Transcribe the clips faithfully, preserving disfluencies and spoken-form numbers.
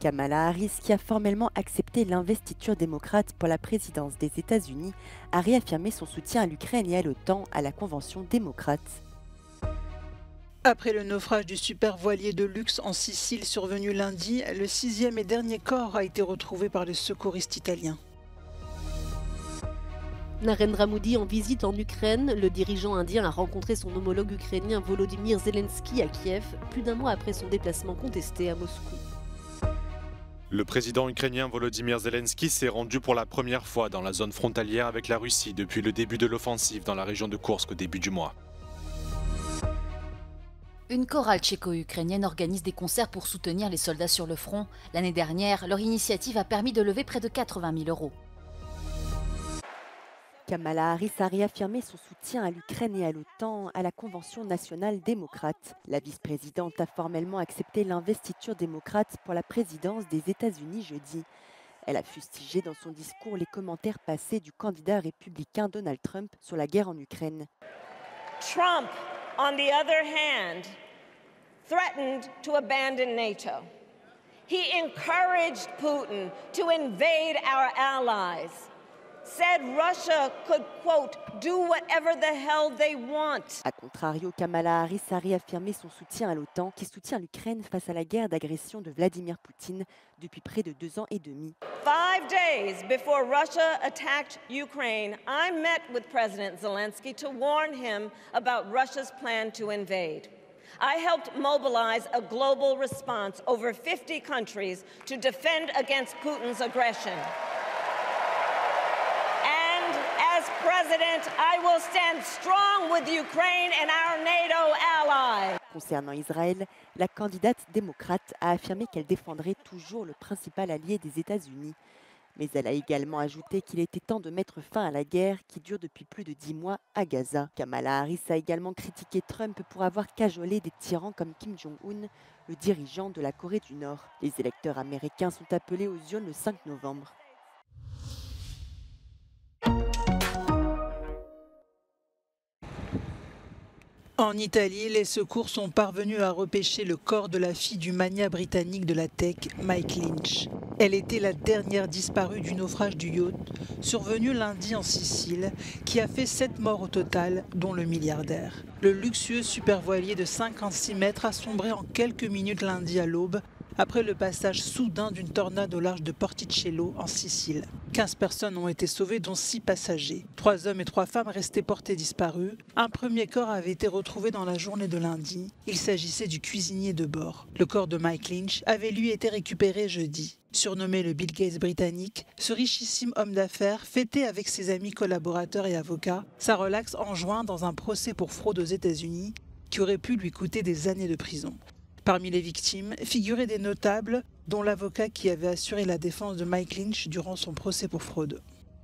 Kamala Harris, qui a formellement accepté l'investiture démocrate pour la présidence des États-Unis, a réaffirmé son soutien à l'Ukraine et à l'OTAN à la Convention démocrate. Après le naufrage du super voilier de luxe en Sicile survenu lundi, le sixième et dernier corps a été retrouvé par les secouristes italiens. Narendra Modi en visite en Ukraine, le dirigeant indien a rencontré son homologue ukrainien Volodymyr Zelensky à Kiev, plus d'un mois après son déplacement contesté à Moscou. Le président ukrainien Volodymyr Zelensky s'est rendu pour la première fois dans la zone frontalière avec la Russie depuis le début de l'offensive dans la région de Koursk au début du mois. Une chorale tchéco-ukrainienne organise des concerts pour soutenir les soldats sur le front. L'année dernière, leur initiative a permis de lever près de quatre-vingt mille euros. Kamala Harris a réaffirmé son soutien à l'Ukraine et à l'OTAN à la Convention nationale démocrate. La vice-présidente a formellement accepté l'investiture démocrate pour la présidence des États-Unis jeudi. Elle a fustigé dans son discours les commentaires passés du candidat républicain Donald Trump sur la guerre en Ukraine. Trump, on the other hand, threatened to abandon NATO. He encouraged Putin to invade our allies. Said Russia could, quote, do whatever the hell they want. A contrario, Kamala Harris a réaffirmé son soutien à l'OTAN, qui soutient l'Ukraine face à la guerre d'agression de Vladimir Poutine depuis près de deux ans et demi. Five days before Russia attacked Ukraine, I met with President Zelensky to warn him about Russia's plan to invade. I helped mobilize a global response over fifty countries to defend against Putin's aggression. As president, I will stand strong with Ukraine and our NATO allies. Concernant Israël, la candidate démocrate a affirmé qu'elle défendrait toujours le principal allié des États-Unis. Mais elle a également ajouté qu'il était temps de mettre fin à la guerre qui dure depuis plus de dix mois à Gaza. Kamala Harris a également critiqué Trump pour avoir cajolé des tyrans comme Kim Jong-un, le dirigeant de la Corée du Nord. Les électeurs américains sont appelés aux urnes le cinq novembre. En Italie, les secours sont parvenus à repêcher le corps de la fille du magnat britannique de la tech, Mike Lynch. Elle était la dernière disparue du naufrage du yacht, survenu lundi en Sicile, qui a fait sept morts au total, dont le milliardaire. Le luxueux supervoilier de cinquante-six mètres a sombré en quelques minutes lundi à l'aube, après le passage soudain d'une tornade au large de Porticello en Sicile. quinze personnes ont été sauvées, dont six passagers. Trois hommes et trois femmes restaient portés disparus. Un premier corps avait été retrouvé dans la journée de lundi. Il s'agissait du cuisinier de bord. Le corps de Mike Lynch avait lui été récupéré jeudi. Surnommé le Bill Gates britannique, ce richissime homme d'affaires fêtait avec ses amis collaborateurs et avocats sa relaxe en juin dans un procès pour fraude aux États-Unis qui aurait pu lui coûter des années de prison. Parmi les victimes figuraient des notables, dont l'avocat qui avait assuré la défense de Mike Lynch durant son procès pour fraude.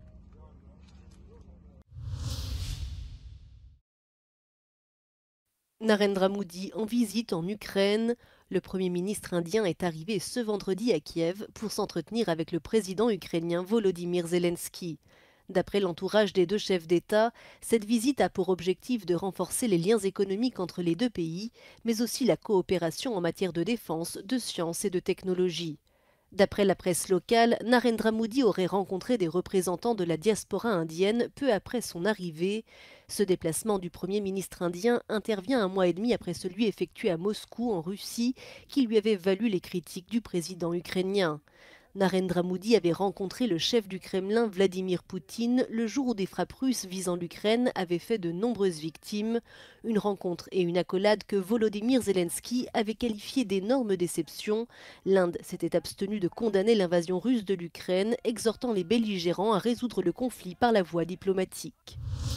Narendra Modi en visite en Ukraine. Le Premier ministre indien est arrivé ce vendredi à Kiev pour s'entretenir avec le président ukrainien Volodymyr Zelensky. D'après l'entourage des deux chefs d'État, cette visite a pour objectif de renforcer les liens économiques entre les deux pays, mais aussi la coopération en matière de défense, de science et de technologie. D'après la presse locale, Narendra Modi aurait rencontré des représentants de la diaspora indienne peu après son arrivée. Ce déplacement du Premier ministre indien intervient un mois et demi après celui effectué à Moscou, en Russie, qui lui avait valu les critiques du président ukrainien. Narendra Modi avait rencontré le chef du Kremlin Vladimir Poutine le jour où des frappes russes visant l'Ukraine avaient fait de nombreuses victimes. Une rencontre et une accolade que Volodymyr Zelensky avait qualifiée d'énorme déception. L'Inde s'était abstenue de condamner l'invasion russe de l'Ukraine, exhortant les belligérants à résoudre le conflit par la voie diplomatique.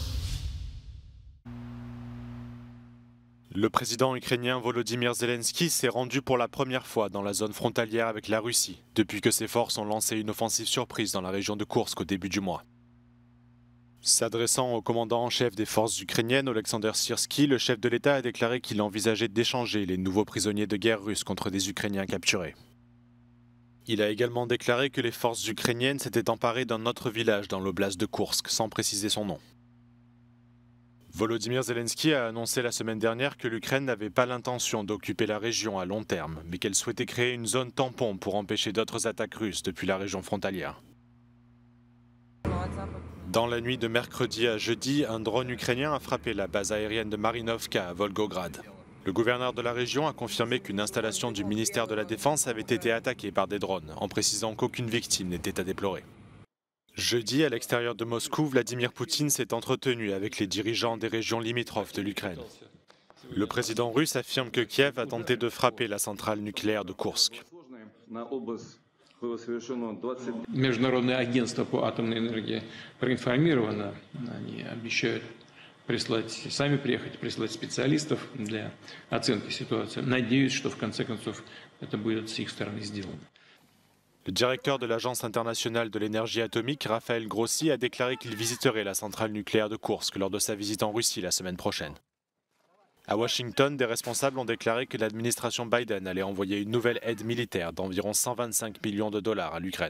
Le président ukrainien Volodymyr Zelensky s'est rendu pour la première fois dans la zone frontalière avec la Russie, depuis que ses forces ont lancé une offensive surprise dans la région de Koursk au début du mois. S'adressant au commandant en chef des forces ukrainiennes, Oleksandr Syrsky, le chef de l'État a déclaré qu'il envisageait d'échanger les nouveaux prisonniers de guerre russes contre des Ukrainiens capturés. Il a également déclaré que les forces ukrainiennes s'étaient emparées d'un autre village dans l'oblast de Koursk, sans préciser son nom. Volodymyr Zelensky a annoncé la semaine dernière que l'Ukraine n'avait pas l'intention d'occuper la région à long terme, mais qu'elle souhaitait créer une zone tampon pour empêcher d'autres attaques russes depuis la région frontalière. Dans la nuit de mercredi à jeudi, un drone ukrainien a frappé la base aérienne de Marinovka à Volgograd. Le gouverneur de la région a confirmé qu'une installation du ministère de la Défense avait été attaquée par des drones, en précisant qu'aucune victime n'était à déplorer. Jeudi, à l'extérieur de Moscou, Vladimir Poutine s'est entretenu avec les dirigeants des régions limitrophes de l'Ukraine. Le président russe affirme que Kiev a tenté de frapper la centrale nucléaire de Koursk. Международное агентство по атомной энергии проинформировано. Они обещают прислать, сами приехать, прислать специалистов для оценки ситуации. Надеюсь, что в конце концов это будет с их стороны сделано. Le directeur de l'Agence internationale de l'énergie atomique, Raphaël Grossi, a déclaré qu'il visiterait la centrale nucléaire de Koursk lors de sa visite en Russie la semaine prochaine. À Washington, des responsables ont déclaré que l'administration Biden allait envoyer une nouvelle aide militaire d'environ cent vingt-cinq millions de dollars à l'Ukraine.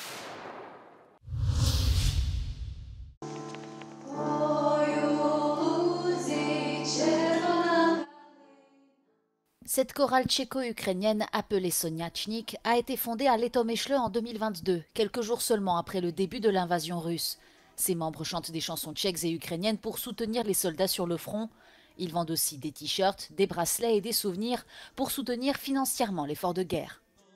Cette chorale tchéco-ukrainienne appelée Soniachnik a été fondée à Letomyśl en deux mille vingt-deux, quelques jours seulement après le début de l'invasion russe. Ses membres chantent des chansons tchèques et ukrainiennes pour soutenir les soldats sur le front. Ils vendent aussi des t-shirts, des bracelets et des souvenirs pour soutenir financièrement l'effort de guerre.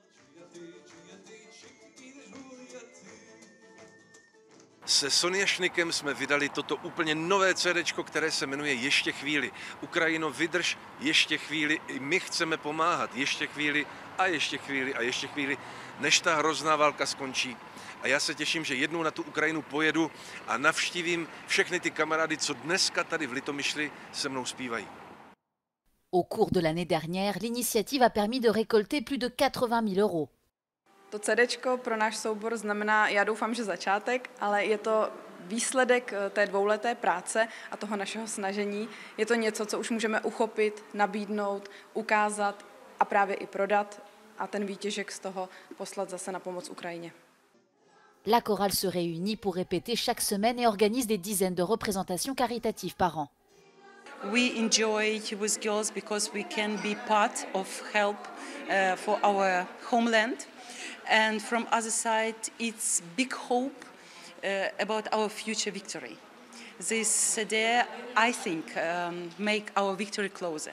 Se Soniachnikem jsme vydali toto úplně nové CDčko, které se jmenuje Ještě chvíli. Ukrajino, vydrž, ještě chvíli, i my chceme pomáhat, ještě chvíli a ještě chvíli a ještě chvíli, než ta hrozná válka skončí. A já se těším, že jednou na tu Ukrajinu pojedu a navštívím všechny ty kamarády, co dneska tady v Litomyšli se mnou zpívají. Au cours de l'année dernière, l'initiative a permis de récolter plus de quatre-vingt mille euros. To CDčko pro náš soubor znamená, já doufám, že začátek, ale je to výsledek té dvouleté práce a toho našeho snažení. Je to něco, co už můžeme uchopit, nabídnout, ukázat a právě i prodat a ten výtěžek z toho poslat zase na pomoc Ukrajině. La chorale se réunit pour répéter chaque semaine et organise des dizaines de représentations caritatives par an. We enjoy with girls because we can be part of help uh, for our homeland. And from other side, it's big hope uh, about our future victory. This day, I think, um, make our victory closer.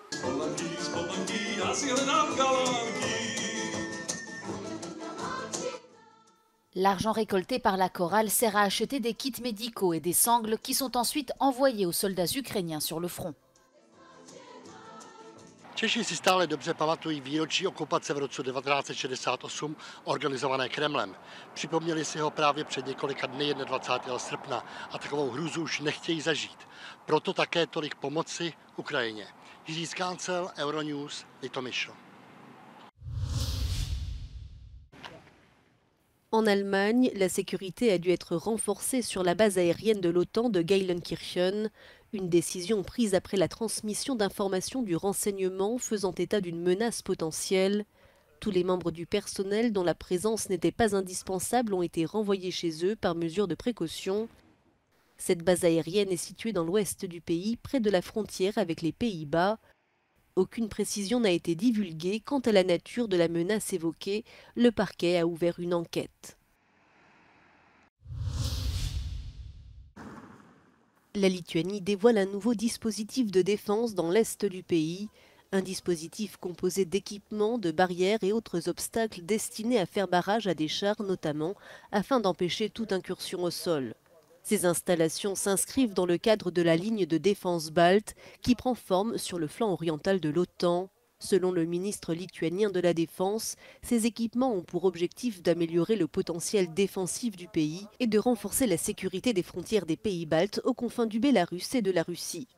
L'argent récolté par la chorale sert à acheter des kits médicaux et des sangles qui sont ensuite envoyés aux soldats ukrainiens sur le front. Češi si stále dobře pamatují výročí okupace v roce devatenáct set šedesát osm organizované Kremlem. Připomněli si ho právě před několika dny dvacátého prvního srpna a takovou hrůzu už nechtějí zažít. Proto také tolik pomoci Ukrajině. Jiří Skáncel, Euronews, Litomyšl. En Allemagne, la sécurité a dû être renforcée sur la base aérienne de l'OTAN de Geilenkirchen, une décision prise après la transmission d'informations du renseignement faisant état d'une menace potentielle. Tous les membres du personnel dont la présence n'était pas indispensable ont été renvoyés chez eux par mesure de précaution. Cette base aérienne est située dans l'ouest du pays, près de la frontière avec les Pays-Bas. Aucune précision n'a été divulguée quant à la nature de la menace évoquée. Le parquet a ouvert une enquête. La Lituanie dévoile un nouveau dispositif de défense dans l'est du pays. Un dispositif composé d'équipements, de barrières et autres obstacles destinés à faire barrage à des chars notamment, afin d'empêcher toute incursion au sol. Ces installations s'inscrivent dans le cadre de la ligne de défense balte qui prend forme sur le flanc oriental de l'OTAN. Selon le ministre lituanien de la Défense, ces équipements ont pour objectif d'améliorer le potentiel défensif du pays et de renforcer la sécurité des frontières des pays baltes aux confins du Bélarus et de la Russie.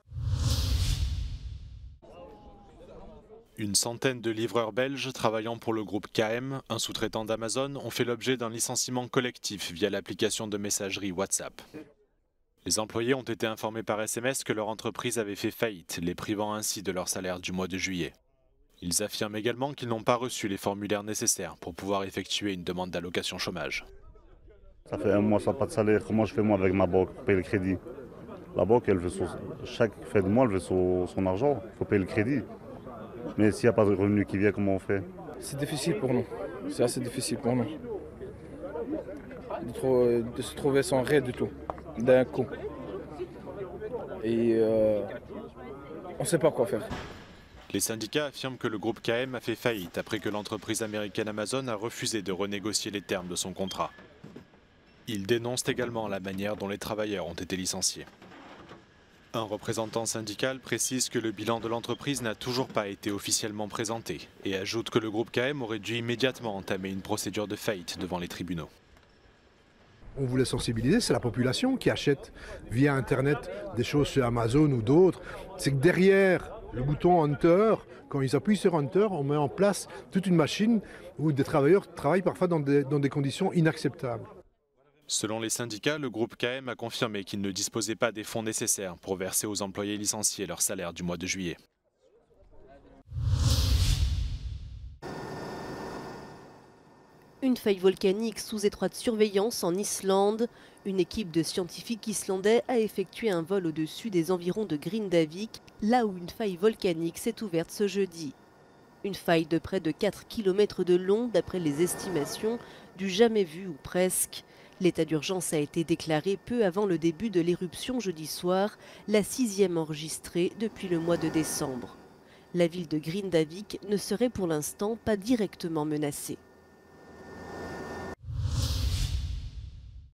Une centaine de livreurs belges travaillant pour le groupe K M, un sous-traitant d'Amazon, ont fait l'objet d'un licenciement collectif via l'application de messagerie WhatsApp. Les employés ont été informés par S M S que leur entreprise avait fait faillite, les privant ainsi de leur salaire du mois de juillet. Ils affirment également qu'ils n'ont pas reçu les formulaires nécessaires pour pouvoir effectuer une demande d'allocation chômage. Ça fait un mois sans pas de salaire, comment je fais moi avec ma banque pour payer le crédit? La banque, elle veut son- chaque fin de mois, elle veut son, son argent. Il faut payer le crédit. Mais s'il n'y a pas de revenu qui vient, comment on fait? C'est difficile pour nous. C'est assez difficile pour nous. De, trou- de se trouver sans rien du tout, d'un coup. Et euh, on ne sait pas quoi faire. Les syndicats affirment que le groupe K M a fait faillite après que l'entreprise américaine Amazon a refusé de renégocier les termes de son contrat. Ils dénoncent également la manière dont les travailleurs ont été licenciés. Un représentant syndical précise que le bilan de l'entreprise n'a toujours pas été officiellement présenté et ajoute que le groupe K M aurait dû immédiatement entamer une procédure de faillite devant les tribunaux. On voulait sensibiliser, c'est la population qui achète via Internet des choses sur Amazon ou d'autres. C'est que derrière le bouton Enter, quand ils appuient sur Enter, on met en place toute une machine où des travailleurs travaillent parfois dans des, dans des conditions inacceptables. Selon les syndicats, le groupe K M a confirmé qu'il ne disposait pas des fonds nécessaires pour verser aux employés licenciés leur salaire du mois de juillet. Une faille volcanique sous étroite surveillance en Islande. Une équipe de scientifiques islandais a effectué un vol au-dessus des environs de Grindavik, là où une faille volcanique s'est ouverte ce jeudi. Une faille de près de quatre kilomètres de long, d'après les estimations, du jamais vu ou presque. L'état d'urgence a été déclaré peu avant le début de l'éruption jeudi soir, la sixième enregistrée depuis le mois de décembre. La ville de Grindavik ne serait pour l'instant pas directement menacée.